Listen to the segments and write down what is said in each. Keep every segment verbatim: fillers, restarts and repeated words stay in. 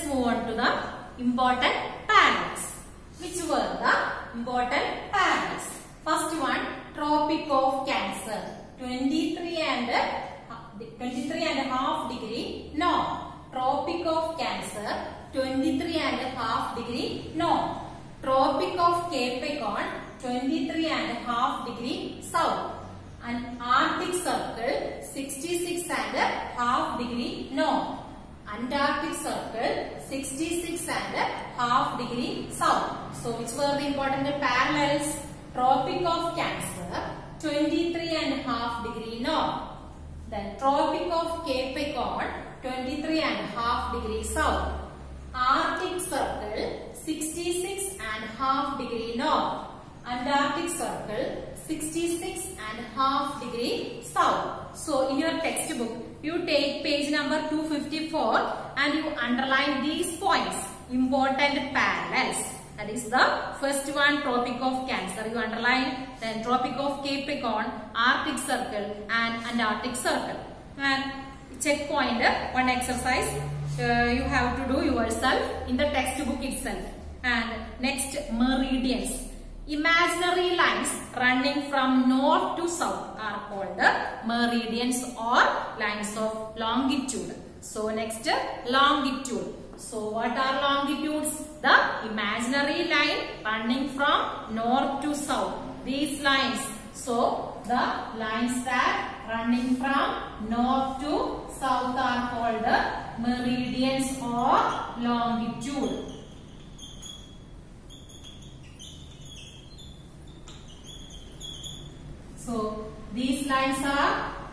move on to the important parallels. Which were the important parallels? First one, Tropic of Cancer, twenty-three and twenty-three and a half degree north. Tropic of Cancer, twenty-three and a half degree north. Tropic of Capricorn, twenty-three and a half degree south. And Arctic Circle, sixty-six and a half degree north. Antarctic Circle, sixty-six and a half degree south. So which were the important parallels? Tropic of Cancer, twenty-three and a half degree north. Then Tropic of Capricorn, twenty-three and a half degree south. Arctic Circle, sixty-six and a half degree north. Antarctic Circle, sixty-six and a half degree south. So in your textbook, you take page number two fifty-four and you underline these points, important parallels. That is the first one, Tropic of Cancer. You underline, then Tropic of Capricorn, Arctic Circle and Antarctic Circle. And checkpoint, one exercise uh, you have to do yourself in the textbook itself. And next, meridians. Imaginary lines running from north to south are called the meridians or lines of longitude. So next, longitude. So what are longitudes? The imaginary line running from north to south. These lines. So the lines that running from north to south are called the meridians or longitude. So these lines are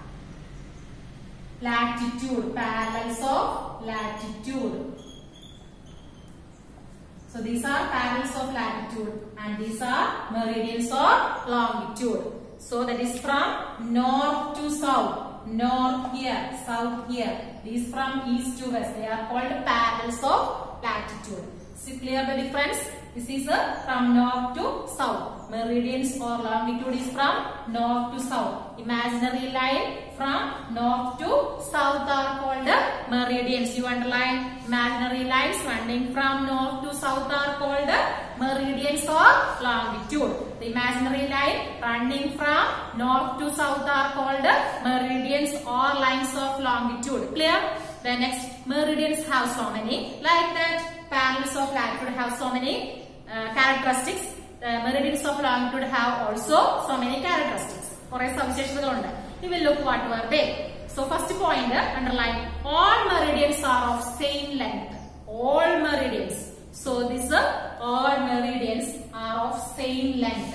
latitude, parallels of latitude. So these are parallels of latitude and these are meridians of longitude. So that is from north to south. North here, south here. These from east to west. They are called parallels of latitude. So clear the difference? This is a from north to south. Meridians or longitude is from north to south. Imaginary line from north to south are called the meridians. You underline, imaginary lines running from north to south are called the meridians or longitude. The imaginary line running from north to south are called the meridians or lines of longitude. Clear? The next, meridians have so many. Like that, parallels of latitude have so many uh, characteristics. The meridians of longitude have also so many characteristics. We will look what were they. So first point, underline, all meridians are of same length. All meridians. So this uh, all meridians are of same length.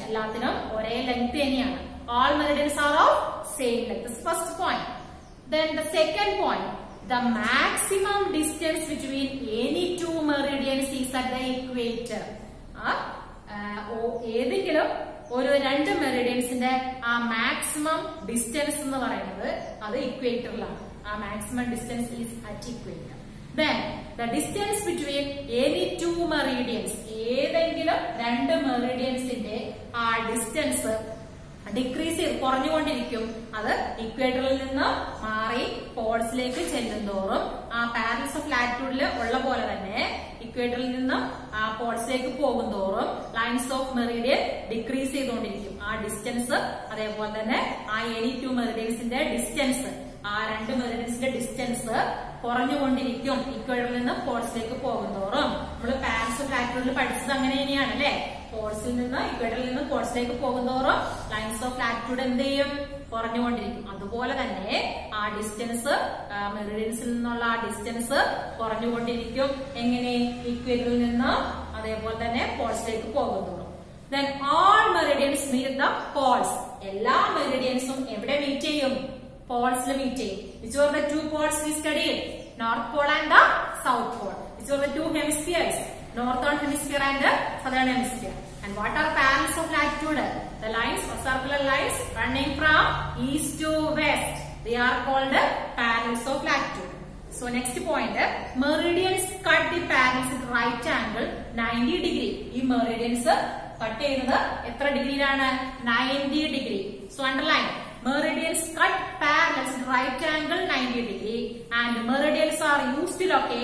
length. All meridians are of same length. This is first point. Then the second point, the maximum distance between any two meridians is at the equator. Uh, ഏതെങ്കിലും ഒരു രണ്ട് മെറിഡിയൻസിന്റെ ആ maximum distance എന്ന് പറയുന്നത് അത് ഇക്വേറ്ററിലാണ്. ആ maximum distance is at equator. Then the distance between any two meridians, ഏതെങ്കിലും രണ്ട് മെറിഡിയൻസിന്റെ ആ ഡിസ്റ്റൻസ് ഡിക്രീസ് ചെയ്ത് കുറഞ്ഞുകൊണ്ടിരിക്കും. അത് ഇക്വേറ്ററിൽ നിന്ന് മാറി പോൾസിലേക്ക് ചെല്ലുന്തോറും ആ പാരലൽസ് ഓഫ് ലാറ്റിറ്റ്യൂഡിൽ ഉള്ള പോലെ തന്നെ ഇക്വേറ്ററിൽ നിന്ന് ആ പോൾസിലേക്ക് പോകുന്തോറും ലൈൻസ് ഓഫ് മെറിഡിയൻ ഡിക്രീസ് ചെയ്തുകൊണ്ടിരിക്കും. ആ ഡിസ്റ്റൻസ് അതേപോലെ തന്നെ ആ എനി ടു മെറിഡിയൻസിന്റെ ഡിസ്റ്റൻസ്, ആ രണ്ട് മെറിഡിയൻസിന്റെ ഡിസ്റ്റൻസ് കുറഞ്ഞുകൊണ്ടിരിക്കും ഇക്വേറ്ററിൽ നിന്ന് പോൾസിലേക്ക് പോകുന്തോറും. നമ്മള് പാരലൽസ് ഓഫ് ലാറ്റിറ്റ്യൂഡിൽ പഠിച്ചത് അങ്ങനെ തന്നെയാണ് അല്ലെ. പോൾസിൽ നിന്ന് ഇക്വേറ്ററിൽ നിന്ന് പോൾസിലേക്ക് പോകുന്തോറും ലൈൻസ് ഓഫ് ലാറ്റിറ്റ്യൂഡ് എന്ത് ചെയ്യും? കുറഞ്ഞുകൊണ്ടിരിക്കും. അതുപോലെ തന്നെ ആ ഡിസ്റ്റൻസ് മെറിഡിയൻസിൽ നിന്നുള്ള ആ ഡിസ്റ്റൻസ് കുറഞ്ഞുകൊണ്ടിരിക്കും. എങ്ങനെ? ഇക്വേറ്ററിൽ നിന്ന് അതേപോലെ തന്നെ പോൾസിലേക്ക് പോകുന്തോറും. Then all meridians meet the poles. എല്ലാ മെറിഡിയൻസും എവിടെ മീറ്റ് ചെയ്യും? പോൾസിൽ മീറ്റ് ചെയ്യും. Which were the two poles we studied? North Pole and the South Pole. Which were the two hemispheres? Northern hemisphere and the southern hemisphere. And what are parallels of latitude? The lines or circular lines running from east to west. They are called parallels of latitude. So next point, meridians cut the parallels at right angle ninety degree. These meridians cut ചെയ്യുന്നത് എത്ര ഡിഗ്രിയിലാണ്? ninety degree. So underline, meridians cut parallels at right angle ninety degree and meridians are used to locate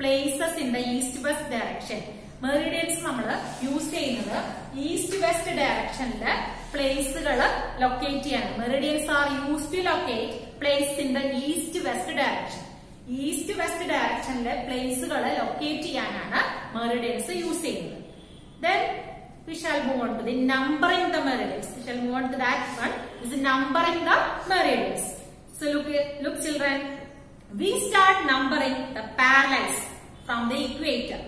places in the east-west direction. Meridians നമ്മൾ use ചെയ്യുന്നത് east west ഡയറക്ഷനില് പ്ലേസുകൾ locate ചെയ്യാണ്. Meridians are use to locate place in the east west direction. East west ഡയറക്ഷനിലെ പ്ലേസുകൾ locate ചെയ്യാനാണ് meridians use ചെയ്യുന്നത്. Then we shall move on to the numbering the meridians. We shall move on to that one. Is numbering the meridians. So look, look children. We start numbering the parallels from the equator.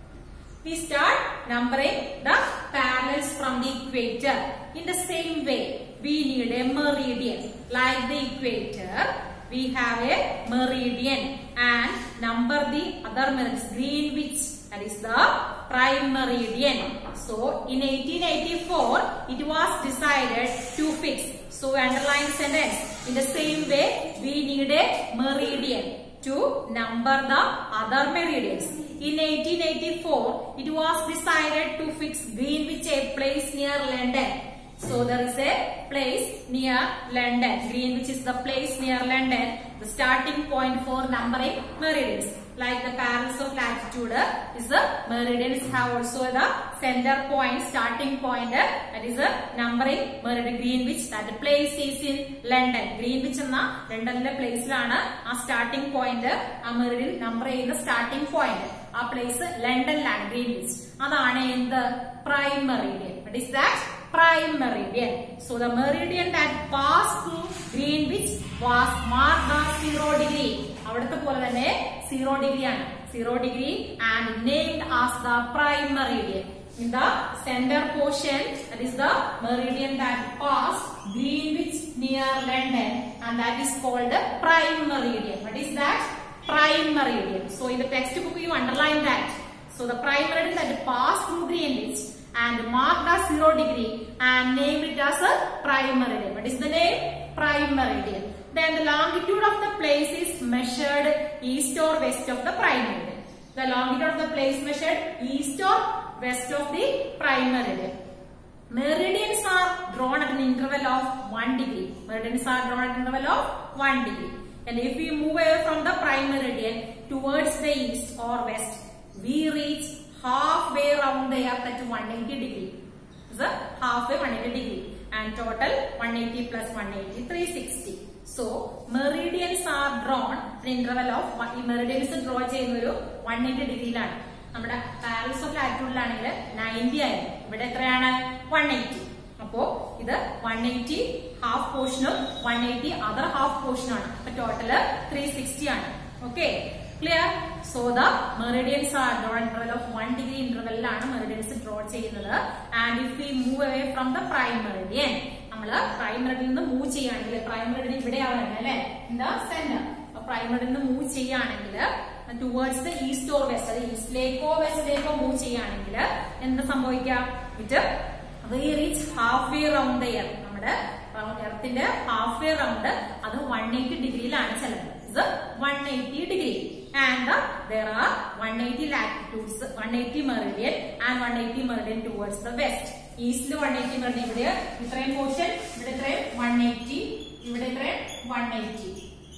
We start numbering the parallels from the equator. In the same way, we need a meridian. Like the equator, we have a meridian and number the other meridians. Greenwich, that is the prime meridian. So in eighteen eighty-four, it was decided to fix. So underline sentence. In the same way, we need a meridian to number the other meridians. In eighteen eighty-four, it was decided to fix Greenwich, a place near London. So there is a place near London. Greenwich is the place near London. The starting point for numbering meridians. Like the parallels of latitude is the meridians have also the center point, starting point. That is the numbering meridian. Greenwich, that place is in London. Greenwich enna Londonile place lana a starting point. A meridian number in the starting point. A place London land Greenwich. Adana in the prime meridian. What is that? Prime meridian. So the meridian that passed through Greenwich was marked as zero degree. അവിടുത്തെ പോലെ തന്നെ zero degree ആണ്. zero degree and named as the prime meridian. In the center portion, that is the meridian that passed Greenwich near London, and that is called the prime meridian. What is that? Prime meridian. So in the textbook you underline that. So the prime meridian that passed through Greenwich and marked as zero degree and named it as a prime meridian. What is the name? Prime meridian. Then the longitude of the place is measured east or west of the prime meridian. The longitude of the place measured east or west of the prime meridian. Meridians are drawn at an interval of one degree. Meridians are drawn at an interval of one degree. And if we move away from the prime meridian towards the east or west, we reach halfway around the earth at one hundred eighty degree. So halfway one hundred eighty degree. And total one hundred eighty plus one hundred eighty, three hundred sixty. So meridians are drawn an interval of meridians draw ചെയ്യുന്നൊരു one hundred eighty degree ലാണ്. നമ്മുടെ parallels of latitude ലാണെങ്കിൽ ninety ആയിരുന്നു. ഇവിടെ എത്രയാണ്? one eighty. അപ്പോ ഇത് one eighty half portion ഉം one eighty other half portion ആണ്. അപ്പൊ total three hundred sixty ആണ്. Okay, clear? So the meridians are drawn interval of one degree interval ലാണ് meridians draw ചെയ്യുന്നത്. And if we move away from the prime meridian, നമ്മള് prime meridian നിന്ന് move ചെയ്യുകയാണെങ്കിൽ prime meridian ഇവിടെ ആവണം അല്ലെ, in the center. prime meridian നിന്ന് move ചെയ്യുകയാണെങ്കിൽ towards the east or west, അത് ഈസ്റ്റിലേക്കോ വെസ്റ്റിലേക്കോ മൂവ് ചെയ്യുകയാണെങ്കിൽ എന്ത് സംഭവിക്കാം? ഇത് we reach halfway round the earth. നമ്മുടെ എർത്തിന്റെ halfway round അത് one hundred eighty ഡിഗ്രിയിലാണ് ചെല്ലുന്നത്. ഇത് one hundred eighty degree. And uh, there are one hundred eighty latitudes, one hundred eighty meridian and one hundred eighty meridian towards the west. East one hundred eighty meridian ഇവിടെ ഇത്രയും portion, ഇവിടെ ഇത്രയും one hundred eighty, ഇവിടെ ഇത്രയും one hundred eighty.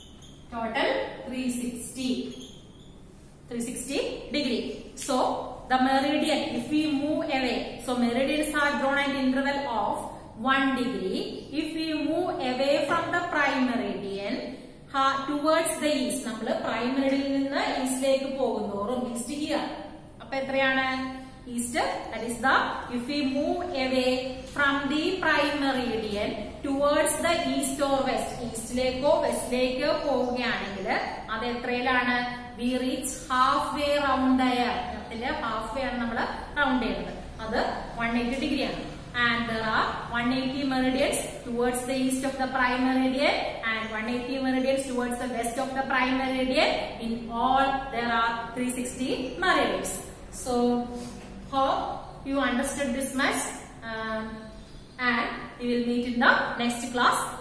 Total three hundred sixty. three hundred sixty degree. So the meridian, if we move away, so meridians are drawn at interval of one degree. If we move away from the prime meridian towards the east, നമ്മൾ prime meridian നിന്ന് ഈസ്റ്റിലേക്ക് പോകുന്നോറും east here, അപ്പൊ എത്രയാണ്? East, that is the, if we move away from the prime meridian towards the east or west, ഈസ്റ്റിലേക്കോ വെസ്റ്റിലേക്കോ പോവുകയാണെങ്കിൽ അത് എത്രയിലാണ്? we reach halfway round the earth. എർത്തിന്റെ halfway ആണ് നമ്മൾ റൗണ്ട് ചെയ്യുന്നത്. അത് one hundred eighty degree ആണ്. And there are one hundred eighty meridians towards the east of the prime meridian and one hundred eighty meridians towards the west of the prime meridian. In all, there are three hundred sixty meridians. So, hope you understood this much, um, and we will meet in the next class.